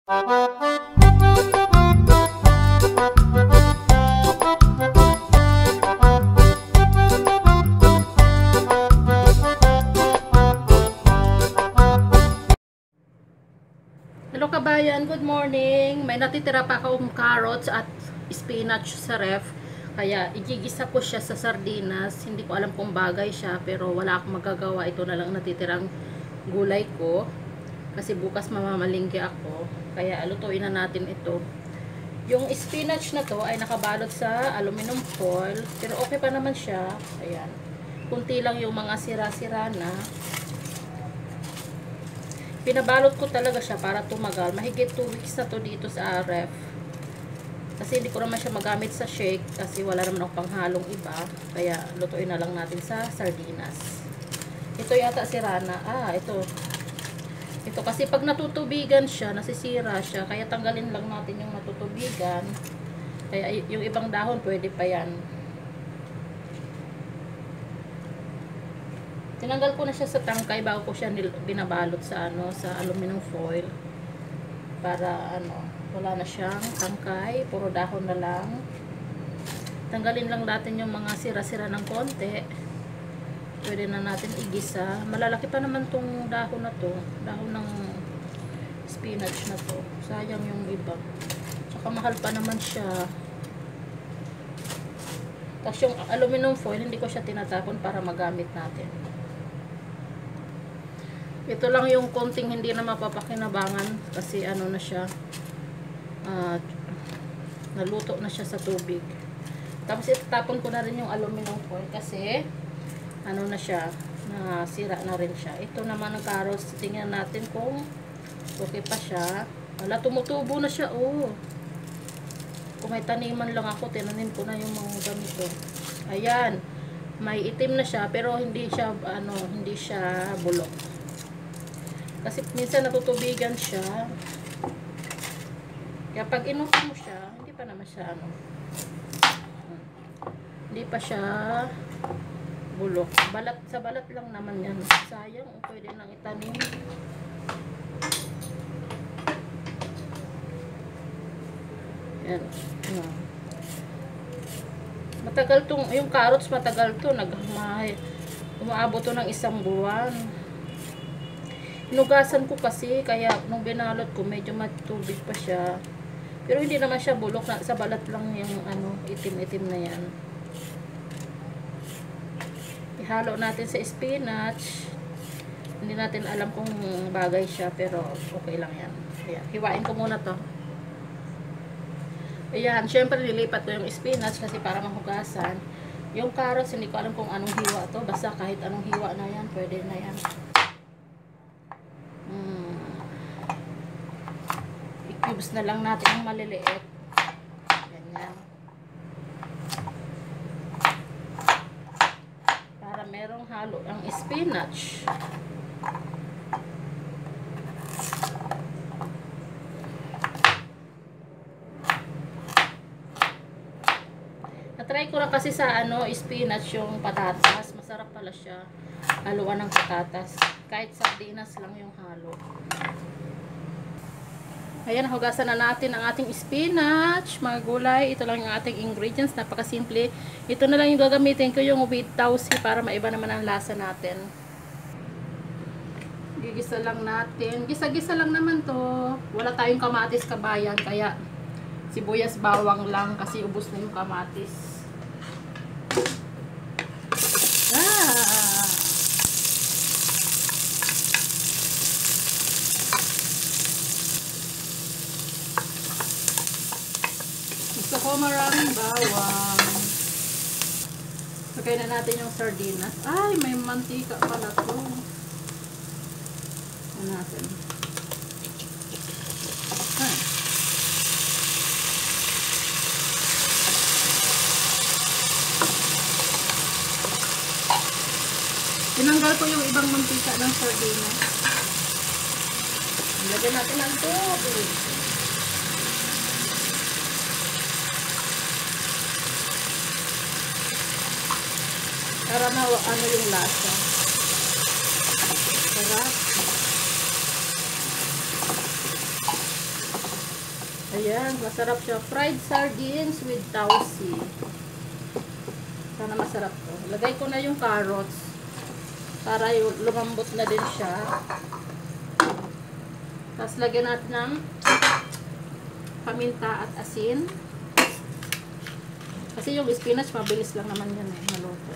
Hello kabayan, good morning. May natitira pa akong carrots at spinach sa ref. Kaya igigisa ko siya sa sardinas. Hindi ko alam kung bagay siya, pero wala akong magagawa. Ito na lang natitirang gulay ko. Kasi bukas mamamalingki ako. Kaya lutuin na natin ito. Yung spinach na to ay nakabalot sa aluminum foil. Pero okay pa naman siya. Ayan. Kunti lang yung mga sira-sira na. Pinabalot ko talaga siya para tumagal. Mahigit 2 weeks na to dito sa ref. Kasi hindi ko naman siya magamit sa shake. Kasi wala naman ako panghalong iba. Kaya lutuin na lang natin sa sardinas. Ito yata si Rana. Ito. Ito kasi pag natutubigan siya, nasisira siya. Kaya tanggalin lang natin yung natutubigan. Kaya yung ibang dahon pwede pa yan. Tinanggal ko na siya sa tangkay bago ko siya binabalot sa sa aluminum foil para wala na siyang tangkay, puro dahon na lang. Tanggalin lang natin yung mga sira-sira ng konti. Pwede na natin igisa. Malalaki pa naman tong dahon na to, dahon ng spinach na to. Sayang yung iba. Tsaka mahal pa naman siya. Tapos yung aluminum foil, hindi ko siya tinatapon para magamit natin. Ito lang yung konting hindi na mapapakinabangan kasi na siya, naluto na siya sa tubig. Tapos itatapon ko na rin yung aluminum foil kasi na siya, nasira na rin siya. Ito naman ang carrots, tingnan natin kung okay pa siya. Wala, tumutubo na siya. Kung may taniman lang ako, tinanim ko na yung mga ganito. Ayan, may itim na siya pero hindi siya hindi siya bulok. Kasi minsan natutubigan siya. Kaya pag inuto mo siya, hindi pa naman siya hindi pa siya bulok. Sa balat lang naman yan. Sayang, pwede nang itanim. Yan. Matagal tong, yung carrots matagal to. Umaabot to ng 1 buwan. Hinugasan ko kasi, kaya nung binalot ko medyo matubig pa siya. Pero hindi naman siya bulok, sa balat lang yung itim-itim na yan. Ihalo natin sa spinach. Hindi natin alam kung bagay siya, pero okay lang yan. Ayan, hiwain ko muna to. Ayan, syempre nilipat ko yung spinach kasi para mahugasan. Yung carrots, hindi ko alam kung anong hiwa to. Basta kahit anong hiwa na yan, pwede na yan. I-cubes na lang natin yung maliliit. Ganyan. Para merong halo ang spinach. Na-try ko lang kasi sa spinach yung patatas. Masarap pala siya. Haluan ng patatas. Kahit sardinas lang yung halo. Ayan, hugasan na natin ang ating spinach, mga gulay. Ito lang yung ating ingredients. Napakasimple. Ito na lang yung gagamitin ko, yung with tausi, para maiba naman ang lasa natin. Gigisa lang natin. Gisa-gisa lang naman to. Wala tayong kamatis kabayan, kaya sibuyas bawang lang kasi ubos na yung kamatis. Gusto ko maraming bawang. Lagay na natin yung sardinas. Ay, may mantika pala to. Ano natin? Tinanggal ko yung ibang mantika ng sardinas. Lagyan natin ng tubig. Para yung lasa. Sarap. Ayan, masarap siya. Fried sardines with tausi. Sana masarap to. Lagay ko na yung carrots para lumambot na din siya. Tapos lagyan natin ng paminta at asin. Kasi yung spinach, mabilis lang naman yan eh, maluto.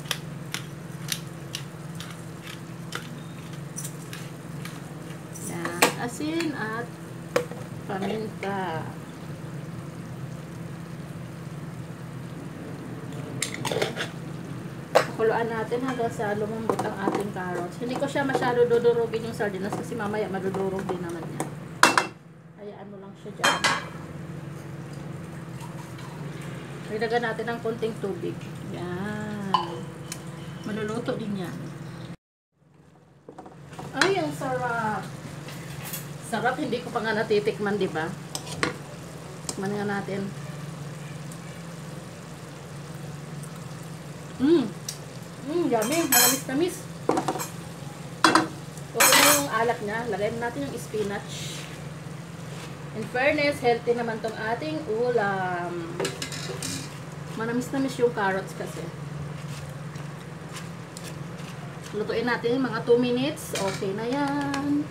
Yan, asin at paminta. Pakuluan natin hanggang sa lumambot ang ating carrots. Hindi ko siya masyado dudurugin yung sardinas kasi mamaya madudurog din naman yan. Hayaan mo lang siya dyan. Ilagyan natin ng konting tubig. Yan. Maluluto din yan. Ay, ang sarap. Sarap, hindi ko pa nga natitikman, di ba? Tikman nga natin. Yummy. Malamis-tamis. Okay na yung alat niya. Lagyan natin yung spinach. In fairness, healthy naman tong ating ulam. Manamis-namis yung carrots kasi. Lutuin natin mga 2 minutes. Okay na yan.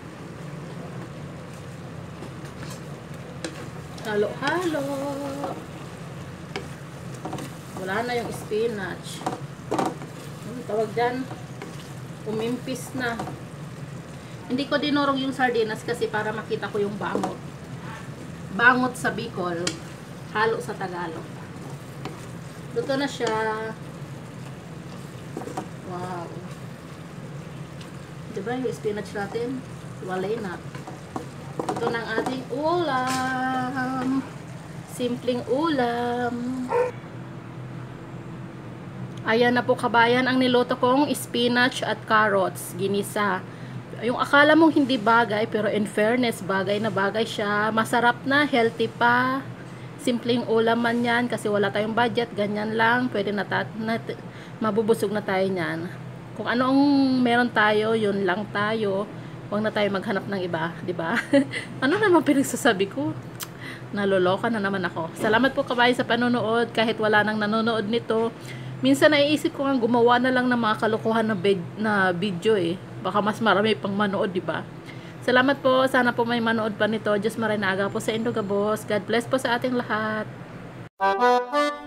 Halo-halo. Wala na yung spinach. Tawag dyan, umimpis na. Hindi ko dinurog yung sardinas kasi para makita ko yung bangot. Bangot sa Bicol, halo sa Tagalog. Luto na siya. Wow. Diba yung spinach natin? Walay na. Ito na ang ating ulam. Simpleng ulam. Ayan na po kabayan ang niluto kong spinach at carrots. Ginisa. Yung akala mong hindi bagay, pero in fairness, bagay na bagay siya. Masarap na, healthy pa. Simpleng ulam man yan kasi wala tayong budget. Ganyan lang. Pwede na mabubusog na tayo niyan. Kung ano ang meron tayo, yun lang tayo. Huwag na tayo maghanap ng iba, di ba? Ano naman pinagsasabi ko? Naloloka na naman ako. Salamat po kabayan sa panonood. Kahit wala nang nanonood nito, minsan naiisip ko nga gumawa na lang ng mga kalokohan na video eh. Baka mas marami pang manood, di ba? Salamat po. Sana po may manood pa nito. Diyos marinaga po sa Indogabos. God bless po sa ating lahat.